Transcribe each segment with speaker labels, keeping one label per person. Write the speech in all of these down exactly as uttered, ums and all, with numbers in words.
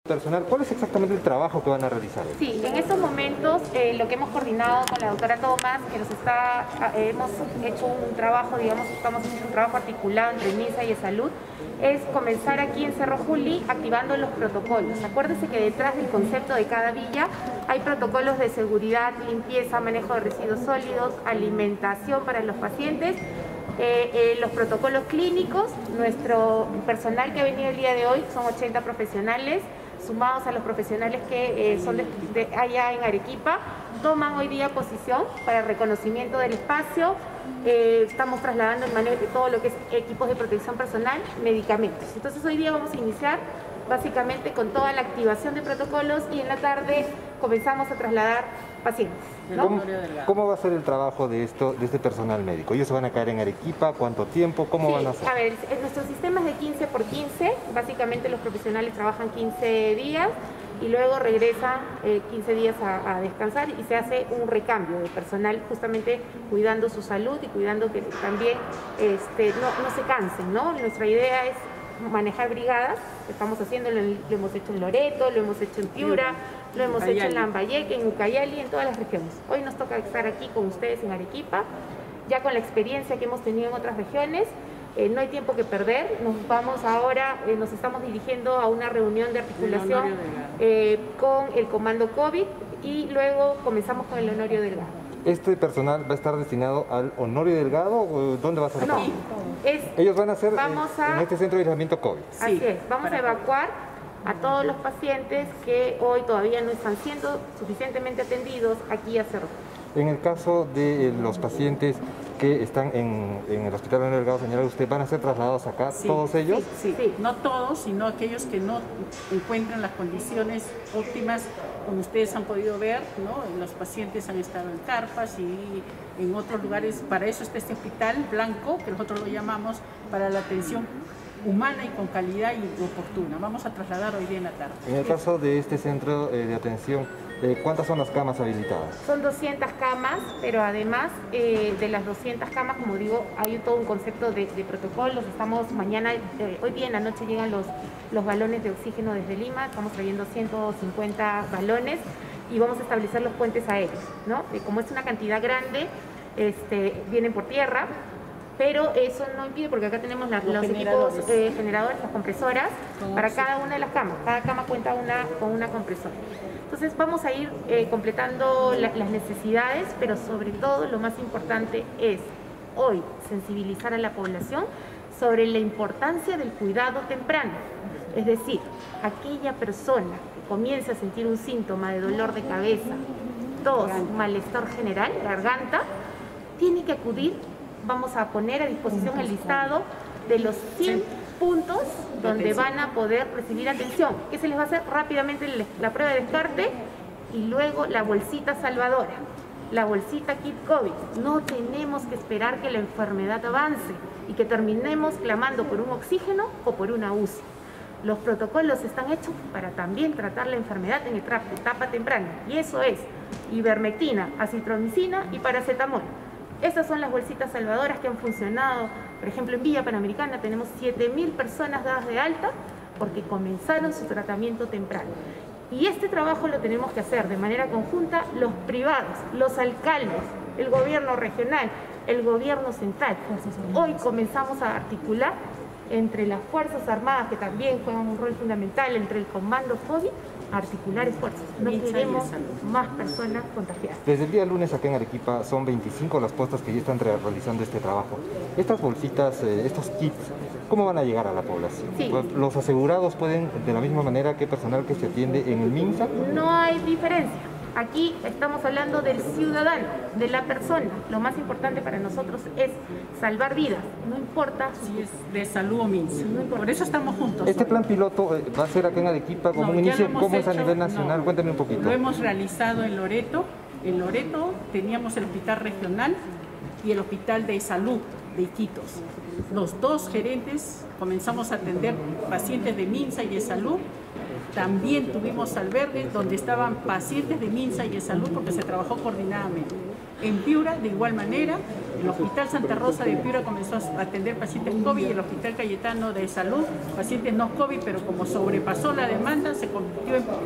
Speaker 1: Personal, ¿cuál es exactamente el trabajo que van a realizar?
Speaker 2: Sí, en estos momentos eh, lo que hemos coordinado con la doctora Tomás, que nos está, eh, hemos hecho un trabajo, digamos, estamos haciendo un trabajo articulado entre MINSA y Salud, es comenzar aquí en Cerro Juli activando los protocolos. Acuérdense que detrás del concepto de cada villa hay protocolos de seguridad, limpieza, manejo de residuos sólidos, alimentación para los pacientes, eh, eh, los protocolos clínicos. Nuestro personal que ha venido el día de hoy son ochenta profesionales, sumados a los profesionales que eh, son de, de allá en Arequipa, toman hoy día posición para el reconocimiento del espacio. Eh, estamos trasladando el manejo de todo lo que es equipos de protección personal, medicamentos. Entonces hoy día vamos a iniciar básicamente con toda la activación de protocolos y en la tarde comenzamos a trasladar pacientes, ¿no?
Speaker 1: ¿Cómo, ¿Cómo va a ser el trabajo de esto, de este personal médico? ¿Ellos se van a caer en Arequipa? ¿Cuánto tiempo? ¿Cómo
Speaker 2: sí,
Speaker 1: van a hacer?
Speaker 2: A ver, nuestro sistema es de quince por quince, básicamente los profesionales trabajan quince días y luego regresan eh, quince días a, a descansar y se hace un recambio de personal justamente cuidando su salud y cuidando que también este, no, no se cansen, ¿no? Nuestra idea es manejar brigadas, estamos haciendo, lo, lo hemos hecho en Loreto, lo hemos hecho en Piura, lo hemos Ucayali. hecho en Lambayeque, en Ucayali, en todas las regiones. Hoy nos toca estar aquí con ustedes en Arequipa, ya con la experiencia que hemos tenido en otras regiones. Eh, no hay tiempo que perder, nos vamos ahora, eh, nos estamos dirigiendo a una reunión de articulación eh, con el Comando COVID y luego comenzamos con el Honorio Delgado.
Speaker 1: ¿Este personal va a estar destinado al Honorio Delgado o dónde va a ser?
Speaker 2: No, es,
Speaker 1: ellos van a ser
Speaker 2: vamos
Speaker 1: en,
Speaker 2: a,
Speaker 1: en este centro de aislamiento COVID.
Speaker 2: Así sí, es, vamos a evacuar a todos los pacientes que hoy todavía no están siendo suficientemente atendidos aquí a Cerro.
Speaker 1: En el caso de los pacientes que están en, en el Hospital Honorio Delgado, señora, ¿usted van a ser trasladados acá, sí, todos ellos?
Speaker 3: Sí, sí, sí, no todos, sino aquellos que no encuentran las condiciones óptimas, como ustedes han podido ver, ¿no? Los pacientes han estado en carpas y en otros lugares. Para eso está este hospital blanco, que nosotros lo llamamos, para la atención humana y con calidad y oportuna. Vamos a trasladar hoy día en la tarde.
Speaker 1: En el caso de este centro eh, de atención, eh, ¿cuántas son las camas habilitadas?
Speaker 2: Son doscientas camas, pero además eh, de las doscientas camas, como digo, hay todo un concepto de, de protocolos. Estamos mañana, eh, hoy día en la noche llegan los, los balones de oxígeno desde Lima, estamos trayendo ciento cincuenta balones y vamos a establecer los puentes aéreos, ¿no? Eh, como es una cantidad grande, este, vienen por tierra, pero eso no impide, porque acá tenemos la, los, los equipos eh, generadores, las compresoras, para cada una de las camas. Cada cama cuenta una, con una compresora. Entonces vamos a ir eh, completando la, las necesidades, pero sobre todo lo más importante es hoy sensibilizar a la población sobre la importancia del cuidado temprano. Es decir, aquella persona que comience a sentir un síntoma de dolor de cabeza, tos, malestar general, garganta, tiene que acudir. Vamos a poner a disposición el listado de los cien puntos donde van a poder recibir atención, que se les va a hacer rápidamente la prueba de descarte y luego la bolsita salvadora, la bolsita kit COVID. No tenemos que esperar que la enfermedad avance y que terminemos clamando por un oxígeno o por una U C I. Los protocolos están hechos para también tratar la enfermedad en etapa temprana, y eso es ivermectina, acitromicina y paracetamol. Estas son las bolsitas salvadoras que han funcionado. Por ejemplo, en Villa Panamericana tenemos siete mil personas dadas de alta porque comenzaron su tratamiento temprano. Y este trabajo lo tenemos que hacer de manera conjunta los privados, los alcaldes, el gobierno regional, el gobierno central. Hoy comenzamos a articular entre las Fuerzas Armadas, que también juegan un rol fundamental, entre el Comando COVID, articular esfuerzos. No queremos más personas contagiadas.
Speaker 1: Desde el día lunes acá en Arequipa son veinticinco las postas que ya están realizando este trabajo. Estas bolsitas, eh, estos kits, ¿cómo van a llegar a la población?
Speaker 2: Sí.
Speaker 1: ¿Los asegurados pueden, de la misma manera que personal que se atiende en el MINSA?
Speaker 2: No hay diferencia. Aquí estamos hablando del ciudadano, de la persona. Lo más importante para nosotros es salvar vidas, no importa
Speaker 3: si es de salud o MINSA. No, por eso estamos juntos.
Speaker 1: ¿Este plan piloto eh, va a ser acá en Arequipa como
Speaker 3: no,
Speaker 1: un inicio? ¿Cómo
Speaker 3: hecho,
Speaker 1: es a nivel nacional?
Speaker 3: No,
Speaker 1: Cuéntame un poquito.
Speaker 3: Lo hemos realizado en Loreto. En Loreto teníamos el hospital regional y el hospital de salud de Iquitos. Los dos gerentes comenzamos a atender pacientes de MINSA y de salud. También tuvimos albergues donde estaban pacientes de MINSA y de salud porque se trabajó coordinadamente. En Piura, de igual manera, el Hospital Santa Rosa de Piura comenzó a atender pacientes COVID y el Hospital Cayetano de Salud, pacientes no COVID, pero como sobrepasó la demanda, se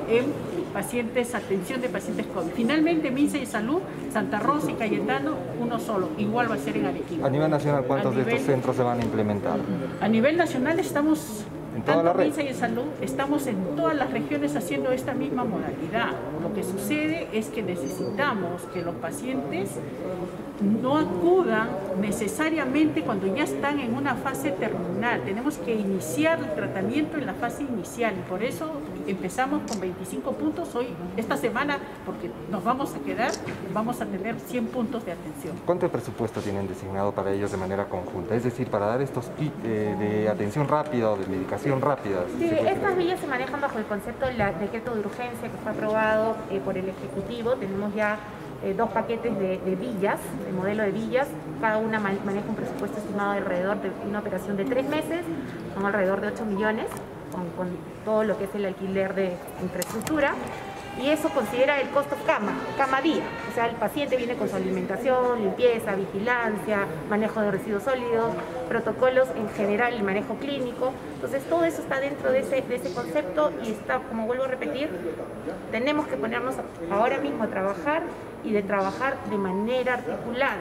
Speaker 3: en pacientes, atención de pacientes COVID. Finalmente, MINSA y Salud, Santa Rosa y Cayetano, uno solo. Igual va a ser en Arequipa.
Speaker 1: A nivel nacional, ¿cuántos
Speaker 3: nivel,
Speaker 1: de estos centros se van a implementar?
Speaker 3: A nivel nacional estamos...
Speaker 1: ¿En toda
Speaker 3: Tanto
Speaker 1: la red?
Speaker 3: MINSA y Salud, estamos en todas las regiones haciendo esta misma modalidad. Lo que sucede es que necesitamos que los pacientes no acudan necesariamente cuando ya están en una fase terminal. Tenemos que iniciar el tratamiento en la fase inicial y por eso empezamos con veinticinco puntos hoy, esta semana, porque nos vamos a quedar, vamos a tener cien puntos de atención.
Speaker 1: ¿Cuánto presupuesto tienen designado para ellos de manera conjunta? Es decir, para dar estos kits eh, de atención rápida o de medicación rápida.
Speaker 2: Sí, estas villas se manejan bajo el concepto del decreto de urgencia que fue aprobado eh, por el Ejecutivo. Tenemos ya eh, dos paquetes de, de villas, de modelo de villas. Cada una man maneja un presupuesto estimado de alrededor de una operación de tres meses, son alrededor de ocho millones, con, con todo lo que es el alquiler de infraestructura. Y eso considera el costo cama, cama día. O sea, el paciente viene con su alimentación, limpieza, vigilancia, manejo de residuos sólidos, protocolos en general, el manejo clínico. Entonces, todo eso está dentro de ese, de ese concepto y está, como vuelvo a repetir, tenemos que ponernos ahora mismo a trabajar y de trabajar de manera articulada.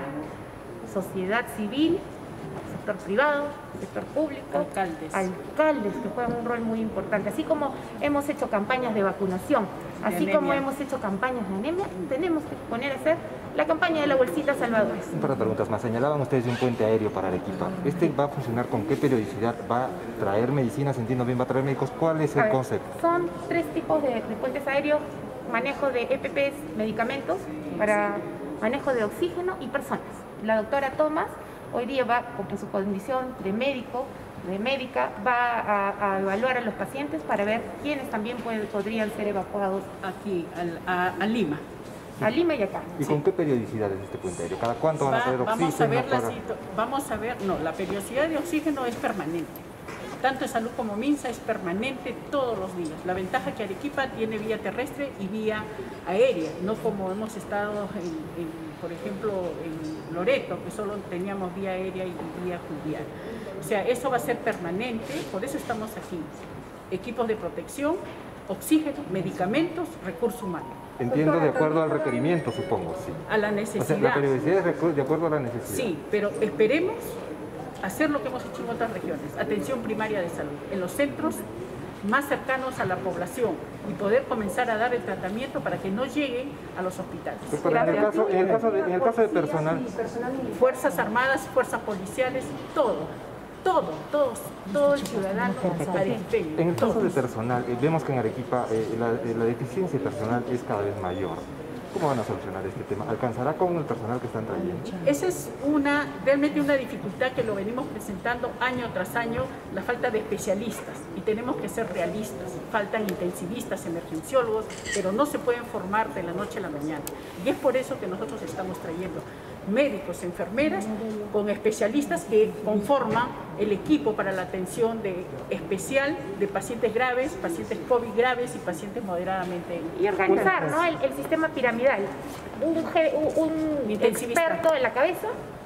Speaker 2: Sociedad civil, sector privado, sector público,
Speaker 3: alcaldes.
Speaker 2: alcaldes que juegan un rol muy importante. Así como hemos hecho campañas de vacunación, así
Speaker 3: anemia.
Speaker 2: como hemos hecho campañas de anemia, tenemos que poner a hacer la campaña de la bolsita salvadores.
Speaker 1: Un par de preguntas más. Señalaban ustedes de un puente aéreo para Arequipa. ¿Este va a funcionar con qué periodicidad? ¿Va a traer medicinas? Entiendo bien, ¿va a traer médicos? ¿Cuál es el
Speaker 2: ver,
Speaker 1: concepto?
Speaker 2: Son tres tipos de, de puentes aéreos: manejo de E P Pes, medicamentos, para manejo de oxígeno y personas. La doctora Tomás hoy día va, en su condición de médico, de médica, va a, a evaluar a los pacientes para ver quiénes también pueden, podrían ser evacuados
Speaker 3: Aquí, al, a, a Lima.
Speaker 2: a Lima y acá.
Speaker 1: ¿Y con qué periodicidad es este puente aéreo? ¿Cada cuánto van a
Speaker 3: Va-
Speaker 1: traer
Speaker 3: vamos
Speaker 1: oxígeno?
Speaker 3: a ver la
Speaker 1: para-
Speaker 3: situ- vamos a ver, no, la periodicidad de oxígeno es permanente. Tanto en Salud como MINSA es permanente todos los días. La ventaja que Arequipa tiene vía terrestre y vía aérea, no como hemos estado, en, en, por ejemplo, en Loreto, que solo teníamos vía aérea y vía fluvial. O sea, eso va a ser permanente, por eso estamos aquí. Equipos de protección, oxígeno, medicamentos, recursos humanos.
Speaker 1: Entiendo de acuerdo al requerimiento, supongo, sí.
Speaker 3: A la
Speaker 1: O
Speaker 3: necesidad.
Speaker 1: sea, la periodicidad es recu- de acuerdo a la necesidad.
Speaker 3: Sí, pero esperemos hacer lo que hemos hecho en otras regiones, atención primaria de salud, en los centros más cercanos a la población y poder comenzar a dar el tratamiento para que no lleguen a los hospitales.
Speaker 1: Pero en el caso, en el caso de, en el caso de personal,
Speaker 3: Fuerzas armadas, fuerzas policiales, todo, todo, todos, todo el ciudadano arequipeño.
Speaker 1: en el caso de
Speaker 3: todos.
Speaker 1: personal, eh, vemos que en Arequipa eh, la, eh, la deficiencia de personal es cada vez mayor. ¿Cómo van a solucionar este tema? ¿Alcanzará con el personal que están trayendo?
Speaker 3: Esa es una, realmente una dificultad que lo venimos presentando año tras año, la falta de especialistas, y tenemos que ser realistas. Faltan intensivistas, emergenciólogos, pero no se pueden formar de la noche a la mañana. Y es por eso que nosotros estamos trayendo médicos, enfermeras, con especialistas que conforman el equipo para la atención de, especial de pacientes graves, pacientes COVID graves y pacientes moderadamente.
Speaker 2: Y organizar, ¿no? el, el sistema piramidal. Un, ge- un, un
Speaker 3: Intensivista.
Speaker 2: experto en la cabeza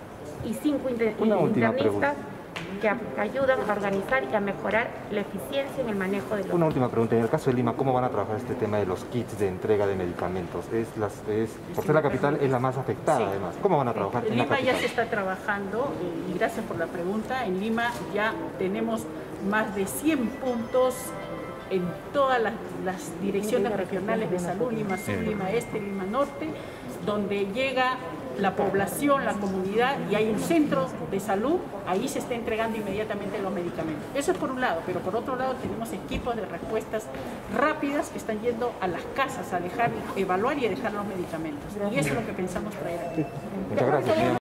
Speaker 2: y cinco inter-
Speaker 1: Una última
Speaker 2: internistas que, a- que ayudan a organizar y a mejorar la eficiencia en el manejo de los...
Speaker 1: Una última pregunta. En el caso de Lima, ¿cómo van a trabajar este tema de los kits de entrega de medicamentos? Es las, es, por ser la capital, es la más afectada,
Speaker 3: Sí.
Speaker 1: además. ¿Cómo van a trabajar
Speaker 3: En
Speaker 1: en la
Speaker 3: Lima
Speaker 1: capital?
Speaker 3: ya se está trabajando, eh, y gracias por la pregunta, en Lima ya tenemos más de cien puntos en todas las, las direcciones regionales de salud, Lima Sur, Lima Este, Lima Norte, donde llega la población, la comunidad, y hay un centro de salud, ahí se está entregando inmediatamente los medicamentos. Eso es por un lado, pero por otro lado tenemos equipos de respuestas rápidas que están yendo a las casas a dejar, evaluar y a dejar los medicamentos. Y eso es lo que pensamos traer aquí.
Speaker 1: Muchas gracias.